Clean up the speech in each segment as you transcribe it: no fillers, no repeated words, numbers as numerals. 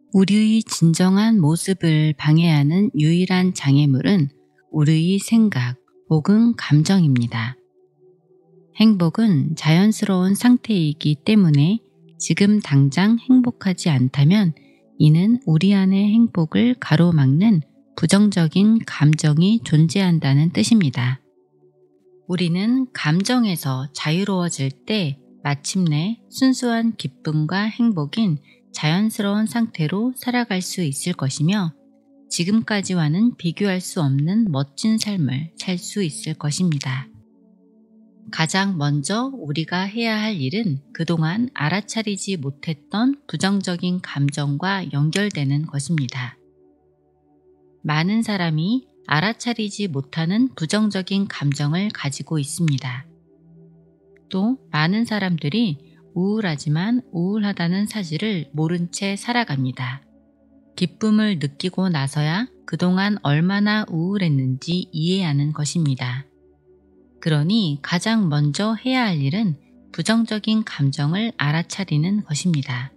우리의 진정한 모습을 방해하는 유일한 장애물은 우리의 생각 혹은 감정입니다. 행복은 자연스러운 상태이기 때문에 지금 당장 행복하지 않다면 이는 우리 안의 행복을 가로막는 부정적인 감정이 존재한다는 뜻입니다. 우리는 감정에서 자유로워질 때 마침내 순수한 기쁨과 행복인 자연스러운 상태로 살아갈 수 있을 것이며 지금까지와는 비교할 수 없는 멋진 삶을 살 수 있을 것입니다. 가장 먼저 우리가 해야 할 일은 그동안 알아차리지 못했던 부정적인 감정과 연결되는 것입니다. 많은 사람이 알아차리지 못하는 부정적인 감정을 가지고 있습니다. 또 많은 사람들이 우울하지만 우울하다는 사실을 모른 채 살아갑니다. 기쁨을 느끼고 나서야 그동안 얼마나 우울했는지 이해하는 것입니다. 그러니 가장 먼저 해야 할 일은 부정적인 감정을 알아차리는 것입니다.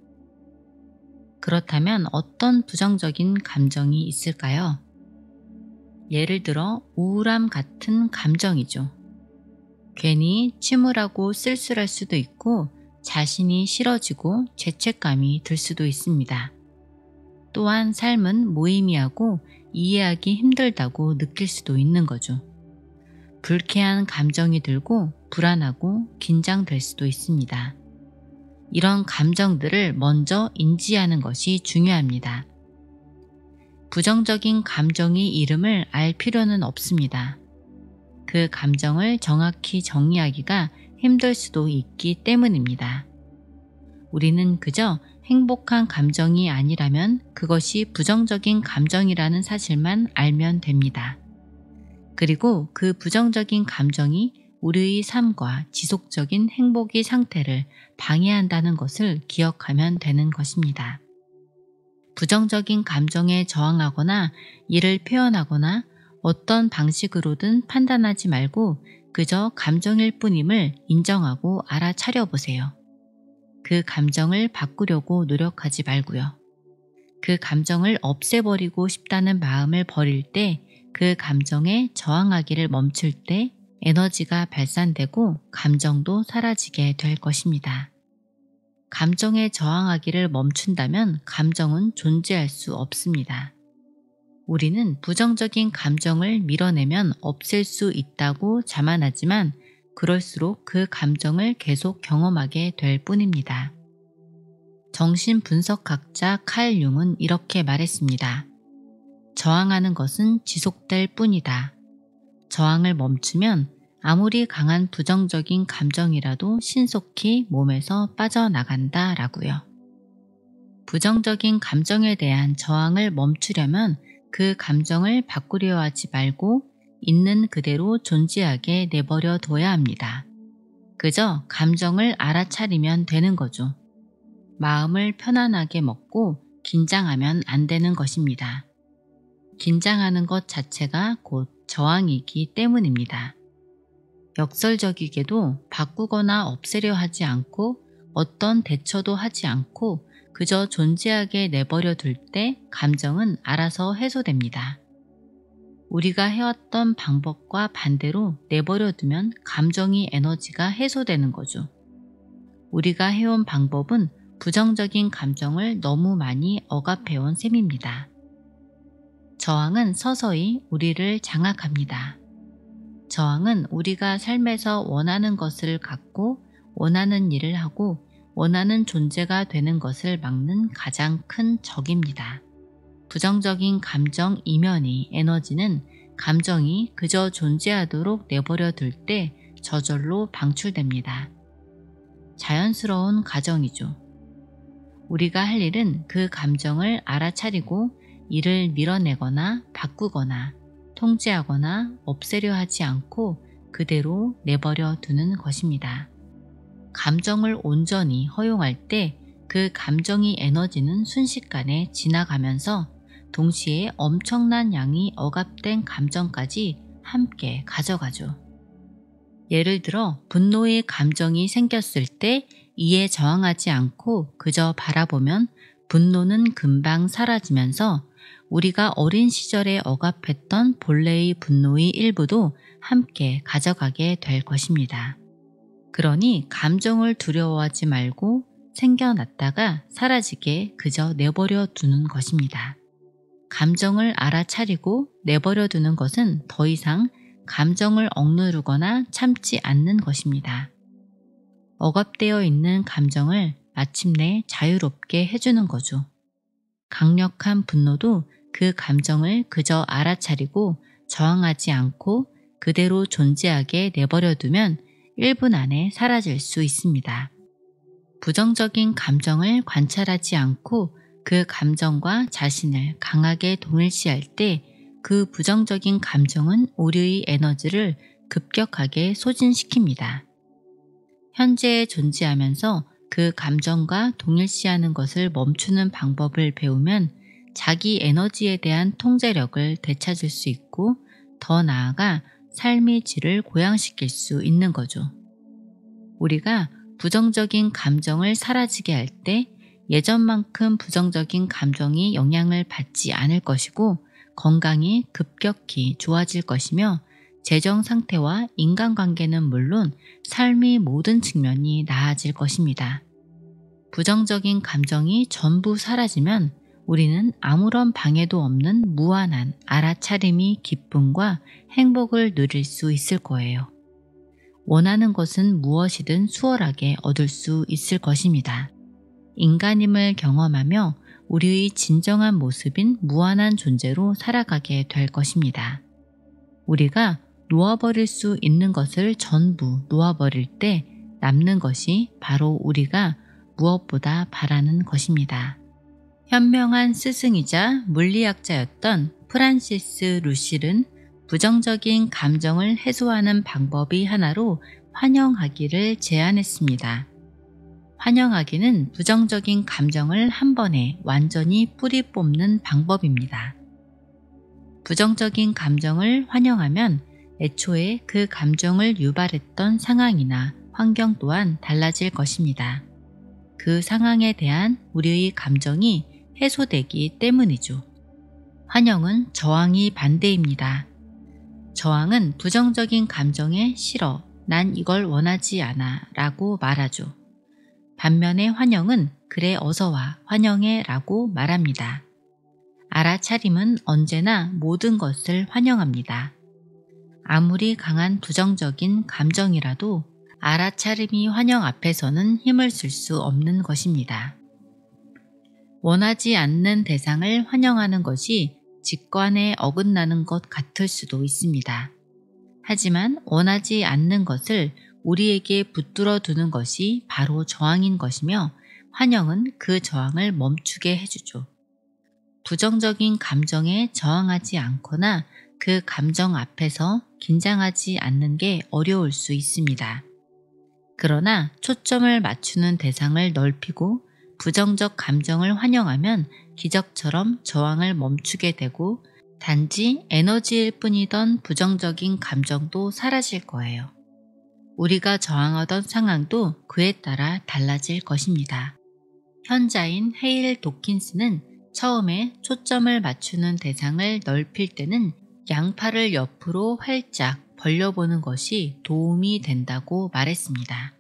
그렇다면 어떤 부정적인 감정이 있을까요? 예를 들어 우울함 같은 감정이죠. 괜히 침울하고 쓸쓸할 수도 있고 자신이 싫어지고 죄책감이 들 수도 있습니다. 또한 삶은 무의미하고 이해하기 힘들다고 느낄 수도 있는 거죠. 불쾌한 감정이 들고 불안하고 긴장될 수도 있습니다. 이런 감정들을 먼저 인지하는 것이 중요합니다. 부정적인 감정의 이름을 알 필요는 없습니다. 그 감정을 정확히 정의하기가 힘들 수도 있기 때문입니다. 우리는 그저 행복한 감정이 아니라면 그것이 부정적인 감정이라는 사실만 알면 됩니다. 그리고 그 부정적인 감정이 우리의 삶과 지속적인 행복의 상태를 방해한다는 것을 기억하면 되는 것입니다. 부정적인 감정에 저항하거나 이를 표현하거나 어떤 방식으로든 판단하지 말고 그저 감정일 뿐임을 인정하고 알아차려 보세요. 그 감정을 바꾸려고 노력하지 말고요. 그 감정을 없애버리고 싶다는 마음을 버릴 때 그 감정에 저항하기를 멈출 때 에너지가 발산되고 감정도 사라지게 될 것입니다. 감정에 저항하기를 멈춘다면 감정은 존재할 수 없습니다. 우리는 부정적인 감정을 밀어내면 없앨 수 있다고 자만하지만 그럴수록 그 감정을 계속 경험하게 될 뿐입니다. 정신분석학자 칼 융은 이렇게 말했습니다. 저항하는 것은 지속될 뿐이다. 저항을 멈추면 아무리 강한 부정적인 감정이라도 신속히 몸에서 빠져나간다 라고요. 부정적인 감정에 대한 저항을 멈추려면 그 감정을 바꾸려 하지 말고 있는 그대로 존재하게 내버려 둬야 합니다. 그저 감정을 알아차리면 되는 거죠. 마음을 편안하게 먹고 긴장하면 안 되는 것입니다. 긴장하는 것 자체가 곧 저항이기 때문입니다. 역설적이게도 바꾸거나 없애려 하지 않고 어떤 대처도 하지 않고 그저 존재하게 내버려 둘 때 감정은 알아서 해소됩니다. 우리가 해왔던 방법과 반대로 내버려 두면 감정의 에너지가 해소되는 거죠. 우리가 해온 방법은 부정적인 감정을 너무 많이 억압해온 셈입니다. 저항은 서서히 우리를 장악합니다. 저항은 우리가 삶에서 원하는 것을 갖고 원하는 일을 하고 원하는 존재가 되는 것을 막는 가장 큰 적입니다. 부정적인 감정 이면의 에너지는 감정이 그저 존재하도록 내버려 둘 때 저절로 방출됩니다. 자연스러운 과정이죠. 우리가 할 일은 그 감정을 알아차리고 이를 밀어내거나 바꾸거나 통제하거나 없애려 하지 않고 그대로 내버려 두는 것입니다. 감정을 온전히 허용할 때 그 감정의 에너지는 순식간에 지나가면서 동시에 엄청난 양의 억압된 감정까지 함께 가져가죠. 예를 들어 분노의 감정이 생겼을 때 이에 저항하지 않고 그저 바라보면 분노는 금방 사라지면서 우리가 어린 시절에 억압했던 본래의 분노의 일부도 함께 가져가게 될 것입니다. 그러니 감정을 두려워하지 말고 생겨났다가 사라지게 그저 내버려 두는 것입니다. 감정을 알아차리고 내버려 두는 것은 더 이상 감정을 억누르거나 참지 않는 것입니다. 억압되어 있는 감정을 마침내 자유롭게 해주는 거죠. 강력한 분노도 그 감정을 그저 알아차리고 저항하지 않고 그대로 존재하게 내버려 두면 1분 안에 사라질 수 있습니다. 부정적인 감정을 관찰하지 않고 그 감정과 자신을 강하게 동일시할 때 그 부정적인 감정은 우리의 에너지를 급격하게 소진시킵니다. 현재에 존재하면서 그 감정과 동일시하는 것을 멈추는 방법을 배우면 자기 에너지에 대한 통제력을 되찾을 수 있고 더 나아가 삶의 질을 고양시킬 수 있는 거죠. 우리가 부정적인 감정을 사라지게 할 때 예전만큼 부정적인 감정이 영향을 받지 않을 것이고 건강이 급격히 좋아질 것이며 재정 상태와 인간관계는 물론 삶의 모든 측면이 나아질 것입니다. 부정적인 감정이 전부 사라지면 우리는 아무런 방해도 없는 무한한 알아차림이 기쁨과 행복을 누릴 수 있을 거예요. 원하는 것은 무엇이든 수월하게 얻을 수 있을 것입니다. 인간임을 경험하며 우리의 진정한 모습인 무한한 존재로 살아가게 될 것입니다. 우리가 놓아버릴 수 있는 것을 전부 놓아버릴 때 남는 것이 바로 우리가 무엇보다 바라는 것입니다. 현명한 스승이자 물리학자였던 프란시스 루실은 부정적인 감정을 해소하는 방법의 하나로 환영하기를 제안했습니다. 환영하기는 부정적인 감정을 한 번에 완전히 뿌리 뽑는 방법입니다. 부정적인 감정을 환영하면 애초에 그 감정을 유발했던 상황이나 환경 또한 달라질 것입니다. 그 상황에 대한 우리의 감정이 해소되기 때문이죠. 환영은 저항이 반대입니다. 저항은 부정적인 감정에 싫어, 난 이걸 원하지 않아 라고 말하죠. 반면에 환영은 그래 어서와 환영해 라고 말합니다. 알아차림은 언제나 모든 것을 환영합니다. 아무리 강한 부정적인 감정이라도 알아차림이 환영 앞에서는 힘을 쓸 수 없는 것입니다. 원하지 않는 대상을 환영하는 것이 직관에 어긋나는 것 같을 수도 있습니다. 하지만 원하지 않는 것을 우리에게 붙들어 두는 것이 바로 저항인 것이며 환영은 그 저항을 멈추게 해주죠. 부정적인 감정에 저항하지 않거나 그 감정 앞에서 긴장하지 않는 게 어려울 수 있습니다. 그러나 초점을 맞추는 대상을 넓히고 부정적 감정을 환영하면 기적처럼 저항을 멈추게 되고 단지 에너지일 뿐이던 부정적인 감정도 사라질 거예요. 우리가 저항하던 상황도 그에 따라 달라질 것입니다. 현자인 헤일 도킨스는 처음에 초점을 맞추는 대상을 넓힐 때는 양팔을 옆으로 활짝 벌려보는 것이 도움이 된다고 말했습니다.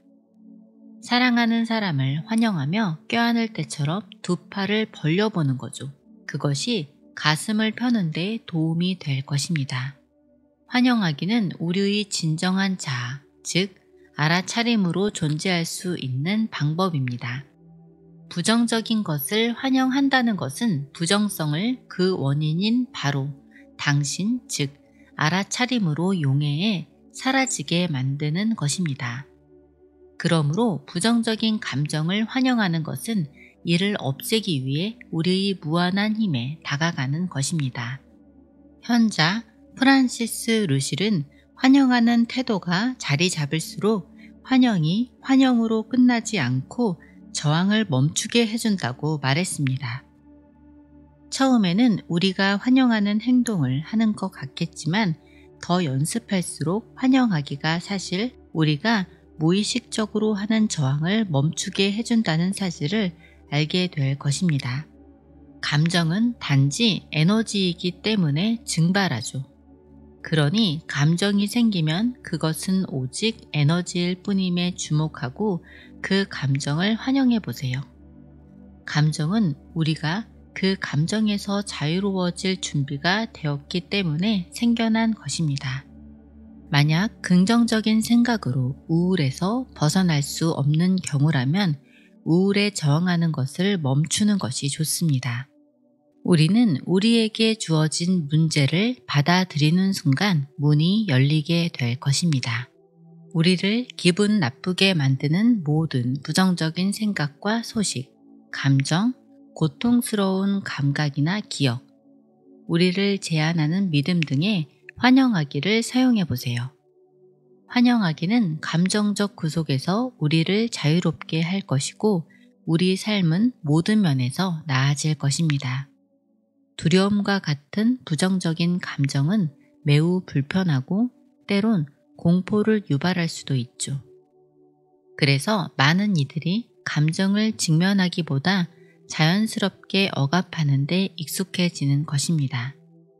사랑하는 사람을 환영하며 껴안을 때처럼 두 팔을 벌려보는 거죠. 그것이 가슴을 펴는 데 도움이 될 것입니다. 환영하기는 우리의 진정한 자아, 즉 알아차림으로 존재할 수 있는 방법입니다. 부정적인 것을 환영한다는 것은 부정성을 그 원인인 바로 당신, 즉 알아차림으로 용해해 사라지게 만드는 것입니다. 그러므로 부정적인 감정을 환영하는 것은 이를 없애기 위해 우리의 무한한 힘에 다가가는 것입니다. 현자 프란시스 루실은 환영하는 태도가 자리 잡을수록 환영이 환영으로 끝나지 않고 저항을 멈추게 해준다고 말했습니다. 처음에는 우리가 환영하는 행동을 하는 것 같겠지만 더 연습할수록 환영하기가 사실 우리가 무의식적으로 하는 저항을 멈추게 해준다는 사실을 알게 될 것입니다. 감정은 단지 에너지이기 때문에 증발하죠. 그러니 감정이 생기면 그것은 오직 에너지일 뿐임에 주목하고 그 감정을 환영해 보세요. 감정은 우리가 그 감정에서 자유로워질 준비가 되었기 때문에 생겨난 것입니다. 만약 긍정적인 생각으로 우울에서 벗어날 수 없는 경우라면 우울에 저항하는 것을 멈추는 것이 좋습니다. 우리는 우리에게 주어진 문제를 받아들이는 순간 문이 열리게 될 것입니다. 우리를 기분 나쁘게 만드는 모든 부정적인 생각과 소식, 감정, 고통스러운 감각이나 기억, 우리를 제한하는 믿음 등의 환영하기를 사용해 보세요. 환영하기는 감정적 구속에서 우리를 자유롭게 할 것이고 우리 삶은 모든 면에서 나아질 것입니다. 두려움과 같은 부정적인 감정은 매우 불편하고 때론 공포를 유발할 수도 있죠. 그래서 많은 이들이 감정을 직면하기보다 자연스럽게 억압하는 데 익숙해지는 것입니다.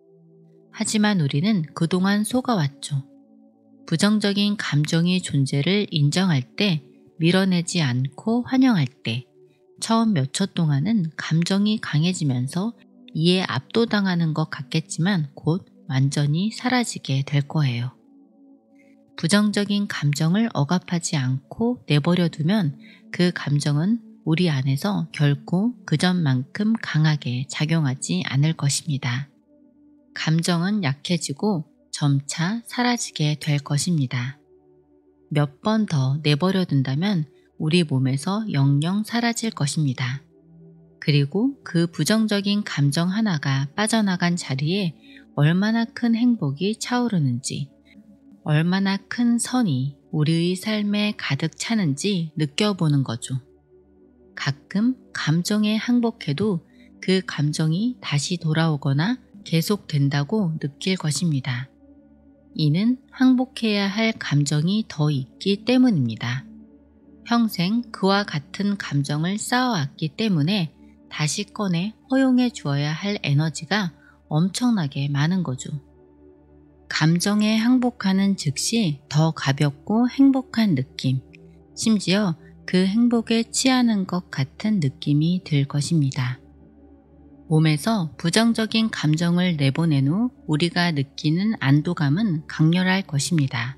하지만 우리는 그동안 속아왔죠. 부정적인 감정의 존재를 인정할 때, 밀어내지 않고 환영할 때, 처음 몇 초 동안은 감정이 강해지면서 이에 압도당하는 것 같겠지만 곧 완전히 사라지게 될 거예요. 부정적인 감정을 억압하지 않고 내버려 두면 그 감정은 우리 안에서 결코 그전만큼 강하게 작용하지 않을 것입니다. 감정은 약해지고 점차 사라지게 될 것입니다. 몇 번 더 내버려 둔다면 우리 몸에서 영영 사라질 것입니다. 그리고 그 부정적인 감정 하나가 빠져나간 자리에 얼마나 큰 행복이 차오르는지, 얼마나 큰 선이 우리의 삶에 가득 차는지 느껴보는 거죠. 가끔 감정에 항복해도 그 감정이 다시 돌아오거나 계속된다고 느낄 것입니다. 이는 항복해야 할 감정이 더 있기 때문입니다. 평생 그와 같은 감정을 쌓아왔기 때문에 다시 꺼내 허용해 주어야 할 에너지가 엄청나게 많은 거죠. 감정에 항복하는 즉시 더 가볍고 행복한 느낌, 심지어 그 행복에 취하는 것 같은 느낌이 들 것입니다. 몸에서 부정적인 감정을 내보낸 후 우리가 느끼는 안도감은 강렬할 것입니다.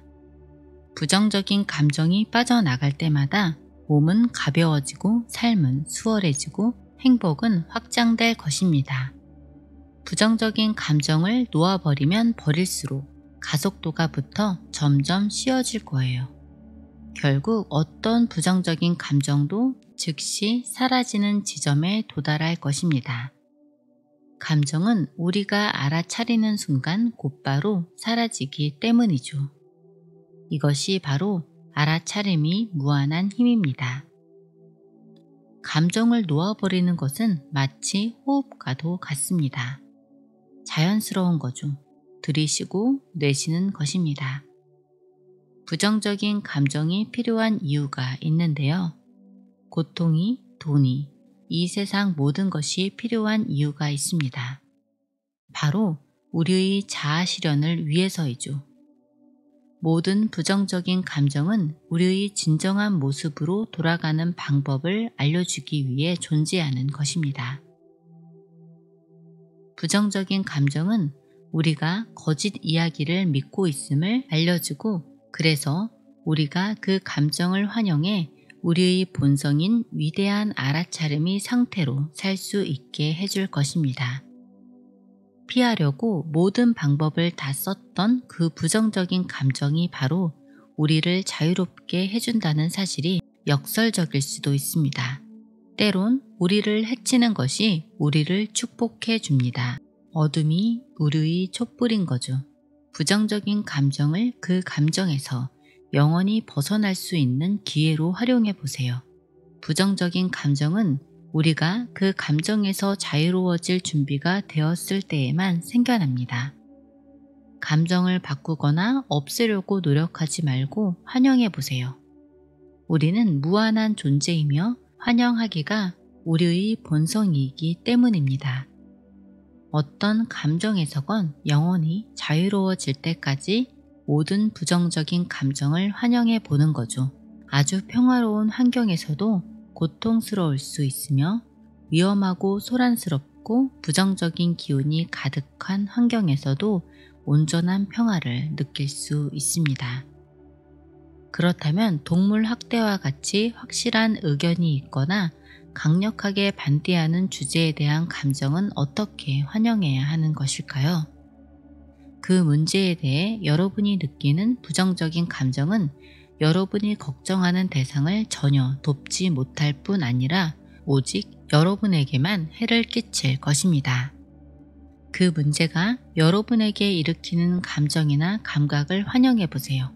부정적인 감정이 빠져나갈 때마다 몸은 가벼워지고 삶은 수월해지고 행복은 확장될 것입니다. 부정적인 감정을 놓아버리면 버릴수록 가속도가 붙어 점점 쉬워질 거예요. 결국 어떤 부정적인 감정도 즉시 사라지는 지점에 도달할 것입니다. 감정은 우리가 알아차리는 순간 곧바로 사라지기 때문이죠. 이것이 바로 알아차림이 무한한 힘입니다. 감정을 놓아버리는 것은 마치 호흡과도 같습니다. 자연스러운 거죠. 들이쉬고 내쉬는 것입니다. 부정적인 감정이 필요한 이유가 있는데요. 고통이, 돈이, 이 세상 모든 것이 필요한 이유가 있습니다. 바로 우리의 자아 실현을 위해서이죠. 모든 부정적인 감정은 우리의 진정한 모습으로 돌아가는 방법을 알려주기 위해 존재하는 것입니다. 부정적인 감정은 우리가 거짓 이야기를 믿고 있음을 알려주고 그래서 우리가 그 감정을 환영해 우리의 본성인 위대한 알아차림의 상태로 살 수 있게 해줄 것입니다. 피하려고 모든 방법을 다 썼던 그 부정적인 감정이 바로 우리를 자유롭게 해준다는 사실이 역설적일 수도 있습니다. 때론 우리를 해치는 것이 우리를 축복해 줍니다. 어둠이 우리의 촛불인 거죠. 부정적인 감정을 그 감정에서 영원히 벗어날 수 있는 기회로 활용해 보세요. 부정적인 감정은 우리가 그 감정에서 자유로워질 준비가 되었을 때에만 생겨납니다. 감정을 바꾸거나 없애려고 노력하지 말고 환영해 보세요. 우리는 무한한 존재이며 환영하기가 우리의 본성이기 때문입니다. 어떤 감정에서건 영원히 자유로워질 때까지 모든 부정적인 감정을 환영해 보는 거죠. 아주 평화로운 환경에서도 고통스러울 수 있으며 위험하고 소란스럽고 부정적인 기운이 가득한 환경에서도 온전한 평화를 느낄 수 있습니다. 그렇다면 동물 학대와 같이 확실한 의견이 있거나 강력하게 반대하는 주제에 대한 감정은 어떻게 환영해야 하는 것일까요? 그 문제에 대해 여러분이 느끼는 부정적인 감정은 여러분이 걱정하는 대상을 전혀 돕지 못할 뿐 아니라 오직 여러분에게만 해를 끼칠 것입니다. 그 문제가 여러분에게 일으키는 감정이나 감각을 환영해 보세요.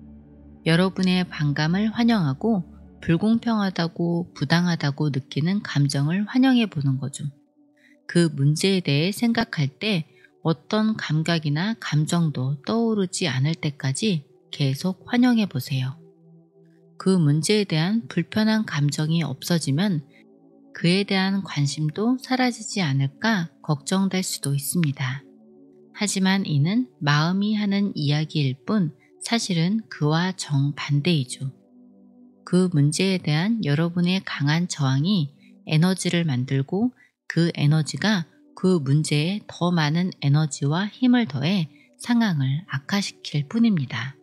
여러분의 반감을 환영하고 불공평하다고 부당하다고 느끼는 감정을 환영해 보는 거죠. 그 문제에 대해 생각할 때 어떤 감각이나 감정도 떠오르지 않을 때까지 계속 환영해 보세요. 그 문제에 대한 불편한 감정이 없어지면 그에 대한 관심도 사라지지 않을까 걱정될 수도 있습니다. 하지만 이는 마음이 하는 이야기일 뿐 사실은 그와 정반대이죠. 그 문제에 대한 여러분의 강한 저항이 에너지를 만들고 그 에너지가 그 문제에 더 많은 에너지와 힘을 더해 상황을 악화시킬 뿐입니다.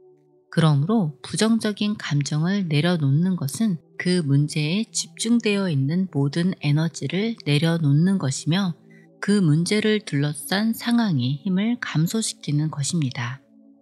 그러므로 부정적인 감정을 내려놓는 것은 그 문제에 집중되어 있는 모든 에너지를 내려놓는 것이며 그 문제를 둘러싼 상황의 힘을 감소시키는 것입니다.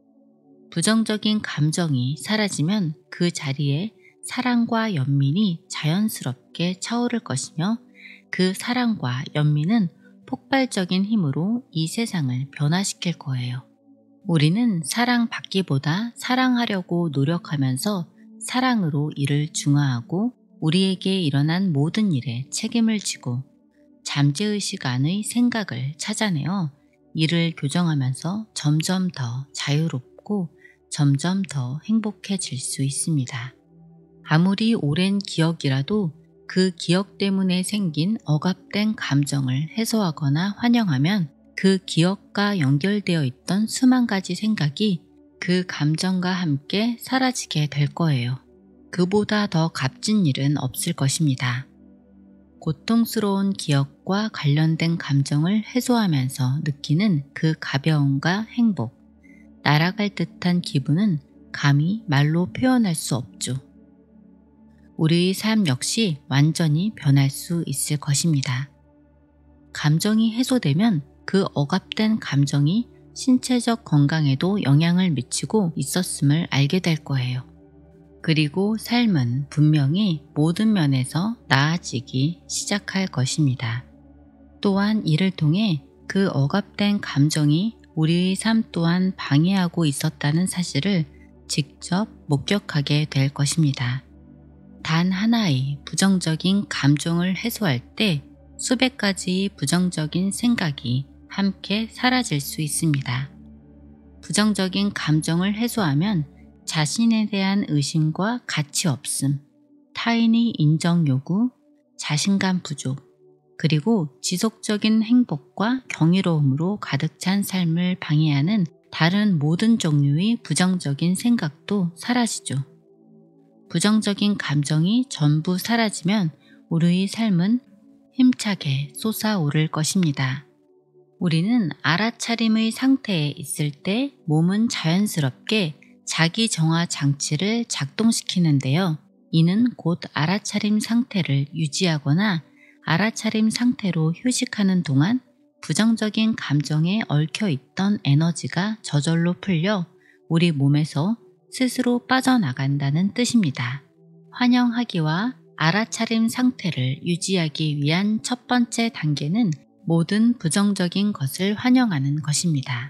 부정적인 감정이 사라지면 그 자리에 사랑과 연민이 자연스럽게 차오를 것이며 그 사랑과 연민은 폭발적인 힘으로 이 세상을 변화시킬 거예요. 우리는 사랑받기보다 사랑하려고 노력하면서 사랑으로 이를 중화하고 우리에게 일어난 모든 일에 책임을 지고 잠재의식 안의 생각을 찾아내어 이를 교정하면서 점점 더 자유롭고 점점 더 행복해질 수 있습니다. 아무리 오랜 기억이라도 그 기억 때문에 생긴 억압된 감정을 해소하거나 환영하면 그 기억과 연결되어 있던 수만 가지 생각이 그 감정과 함께 사라지게 될 거예요. 그보다 더 값진 일은 없을 것입니다. 고통스러운 기억과 관련된 감정을 해소하면서 느끼는 그 가벼움과 행복, 날아갈 듯한 기분은 감히 말로 표현할 수 없죠. 우리의 삶 역시 완전히 변할 수 있을 것입니다. 감정이 해소되면 그 억압된 감정이 신체적 건강에도 영향을 미치고 있었음을 알게 될 거예요. 그리고 삶은 분명히 모든 면에서 나아지기 시작할 것입니다. 또한 이를 통해 그 억압된 감정이 우리의 삶 또한 방해하고 있었다는 사실을 직접 목격하게 될 것입니다. 단 하나의 부정적인 감정을 해소할 때 수백 가지의 부정적인 생각이 함께 사라질 수 있습니다. 부정적인 감정을 해소하면 자신에 대한 의심과 가치 없음, 타인의 인정 요구, 자신감 부족, 그리고 지속적인 행복과 경이로움으로 가득 찬 삶을 방해하는 다른 모든 종류의 부정적인 생각도 사라지죠. 부정적인 감정이 전부 사라지면 우리의 삶은 힘차게 솟아오를 것입니다. 우리는 알아차림의 상태에 있을 때 몸은 자연스럽게 자기 정화 장치를 작동시키는데요. 이는 곧 알아차림 상태를 유지하거나 알아차림 상태로 휴식하는 동안 부정적인 감정에 얽혀있던 에너지가 저절로 풀려 우리 몸에서 스스로 빠져나간다는 뜻입니다. 환영하기와 알아차림 상태를 유지하기 위한 첫 번째 단계는 모든 부정적인 것을 환영하는 것입니다.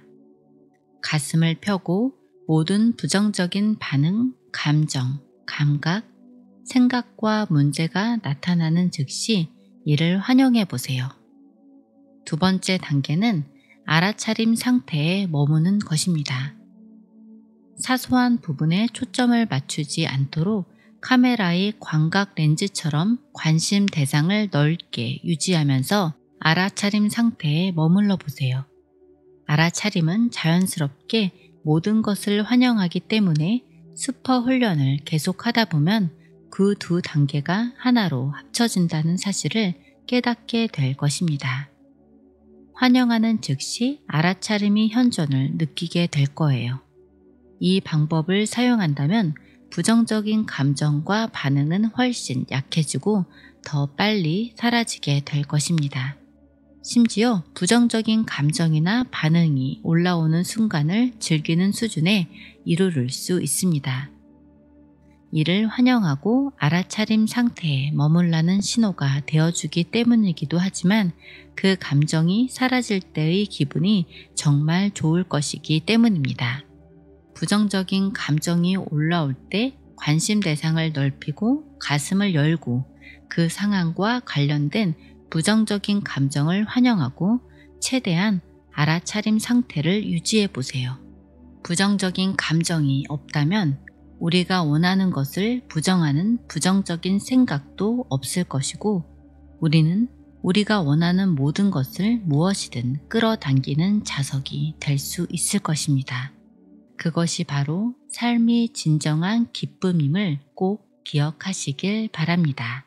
가슴을 펴고 모든 부정적인 반응, 감정, 감각, 생각과 문제가 나타나는 즉시 이를 환영해 보세요. 두 번째 단계는 알아차림 상태에 머무는 것입니다. 사소한 부분에 초점을 맞추지 않도록 카메라의 광각 렌즈처럼 관심 대상을 넓게 유지하면서 알아차림 상태에 머물러 보세요. 알아차림은 자연스럽게 모든 것을 환영하기 때문에 슈퍼 훈련을 계속하다 보면 그 두 단계가 하나로 합쳐진다는 사실을 깨닫게 될 것입니다. 환영하는 즉시 알아차림이 현존을 느끼게 될 거예요. 이 방법을 사용한다면 부정적인 감정과 반응은 훨씬 약해지고 더 빨리 사라지게 될 것입니다. 심지어 부정적인 감정이나 반응이 올라오는 순간을 즐기는 수준에 이르를 수 있습니다. 이를 환영하고 알아차림 상태에 머물라는 신호가 되어주기 때문이기도 하지만 그 감정이 사라질 때의 기분이 정말 좋을 것이기 때문입니다. 부정적인 감정이 올라올 때 관심 대상을 넓히고 가슴을 열고 그 상황과 관련된 부정적인 감정을 환영하고 최대한 알아차림 상태를 유지해 보세요. 부정적인 감정이 없다면 우리가 원하는 것을 부정하는 부정적인 생각도 없을 것이고 우리는 우리가 원하는 모든 것을 무엇이든 끌어당기는 자석이 될 수 있을 것입니다. 그것이 바로 삶이 진정한 기쁨임을 꼭 기억하시길 바랍니다.